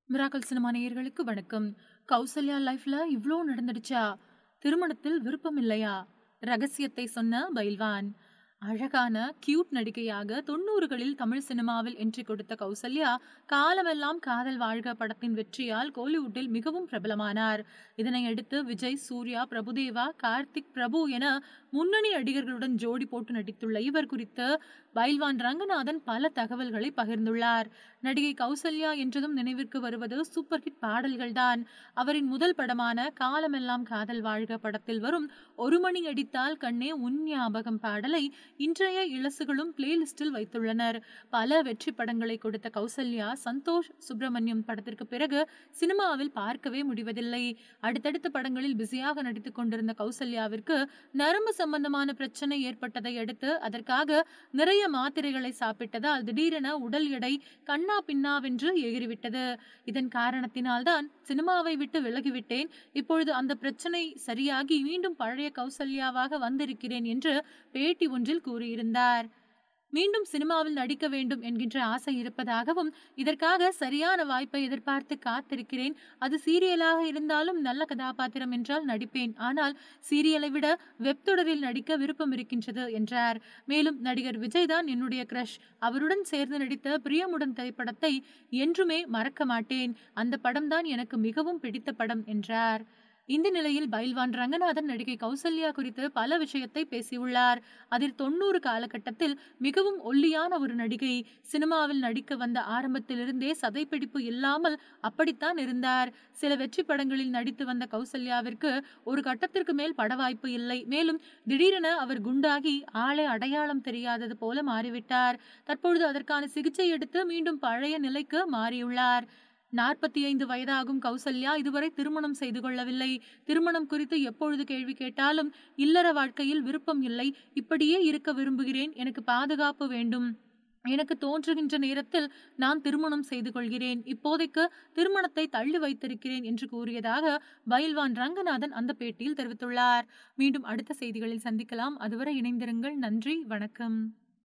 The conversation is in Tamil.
மிராக்கல் சினிமா நேயர்களுக்கு வணக்கம். கௌசல்யா லைஃப்ல இவ்ளோ நடந்துடுச்சா? திருமணத்தில் விருப்பம் இல்லையா? ரகசியத்தை சொன்ன பைல்வான். அழகான கியூட் நடிகையாக 90களில் தமிழ் சினிமாவில் என்ட்ரி கொடுத்த கௌசல்யா, காலமெல்லாம் காதல் வாழ்க படத்தின் வெற்றியால் கோலிவுட்டில் மிகவும் பிரபலமானார். இதனையடுத்து விஜய், சூர்யா, பிரபுதேவா, கார்த்திக், பிரபு என முன்னணி நடிகர்களுடன் ஜோடி போட்டு நடித்துள்ள இவர் குறித்து பைல்வான் ரங்கநாதன் பல தகவல்களை பகிர்ந்துள்ளார். நடிகை கௌசல்யா என்றதும் நினைவிற்கு வருவது சூப்பர் ஹிட் பாடல்கள்தான். அவரின் முதல் படமான காலமெல்லாம் காதல் வாழ்க படத்தில் வரும் ஒரு மணி அடித்தால் கண்ணே உன் ஞாபகம் பாடலை இன்றைய இளசுகளும் பிளேலிஸ்டில் வைத்துள்ளனர். பல வெற்றி படங்களை கொடுத்த கௌசல்யா, சந்தோஷ் சுப்பிரமணியம் படத்திற்கு பிறகு சினிமாவில் பார்க்கவே முடிவதில்லை. அடுத்தடுத்த படங்களில் பிஸியாக நடித்துக் கொண்டிருந்த கௌசல்யாவிற்கு நரம்பு சம்பந்தமான பிரச்சனை ஏற்பட்டதை அடுத்து அதற்காக நிறைய மாத்திரைகளை சாப்பிட்டதால் திடீரென உடல் எடை கண்ணா பின்னாவென்று எகிறிவிட்டது. இதன் காரணத்தினால்தான் சினிமாவை விட்டு விலகிவிட்டேன். இப்பொழுது அந்த பிரச்சனை சரியாகி மீண்டும் பழைய கௌசல்யாவாக வந்திருக்கிறேன் என்று பேட்டி ஒன்றில் கூறியிருந்தார். மீண்டும் சினிமாவில் நடிக்க வேண்டும் என்கின்ற ஆசை இருப்பதாகவும், இதற்காக சரியான வாய்ப்பை எதிர்பார்த்து காத்திருக்கிறேன். அது சீரியலாக இருந்தாலும் நல்ல கதாபாத்திரம் என்றால் நடிப்பேன். ஆனால் சீரியலை விட வெப் தொடரில் நடிக்க விருப்பம் இருக்கின்றது என்றார். மேலும் நடிகர் விஜய் தான் என்னுடைய கிரஷ். அவருடன் சேர்ந்து நடித்த பிரியமுடன் திரைப்படத்தை என்றுமே மறக்க மாட்டேன். அந்த படம்தான் எனக்கு மிகவும் பிடித்த படம் என்றார். இந்த நிலையில் பைல்வான் ரங்கநாதன் நடிகை கௌசல்யா குறித்து பல விஷயத்தை பேசியுள்ளார். அதில் 90 காலகட்டத்தில் மிகவும் ஒல்லியான ஒரு நடிகை. சினிமாவில் நடிக்க வந்த ஆரம்பத்திலிருந்தே சதைப்பிடிப்பு இல்லாமல் அப்படித்தான் இருந்தார். சில வெற்றி படங்களில் நடித்து வந்த கௌசல்யாவிற்கு ஒரு கட்டத்திற்கு மேல் பட வாய்ப்பு இல்லை. மேலும் திடீரென அவர் குண்டாகி ஆளே அடையாளம் தெரியாதது போல மாறிவிட்டார். தற்பொழுது அதற்கான சிகிச்சை எடுத்து மீண்டும் பழைய நிலைக்கு மாறியுள்ளார். 45 வயதாகும் கௌசல்யா இதுவரை திருமணம் செய்து கொள்ளவில்லை. திருமணம் குறித்து எப்பொழுது கேள்வி கேட்டாலும் இல்லற வாழ்க்கையில் விருப்பம் இல்லை, இப்படியே இருக்க விரும்புகிறேன், எனக்கு பாதுகாப்பு வேண்டும், எனக்கு தோன்றுகின்ற நேரத்தில் நான் திருமணம் செய்து கொள்கிறேன், இப்போதைக்கு திருமணத்தை தள்ளி வைத்திருக்கிறேன் என்று கூறியதாக பைல்வான் ரங்கநாதன் அந்த பேட்டியில் தெரிவித்துள்ளார். மீண்டும் அடுத்த செய்திகளில் சந்திக்கலாம். அதுவரை இணைந்திருங்கள். நன்றி, வணக்கம்.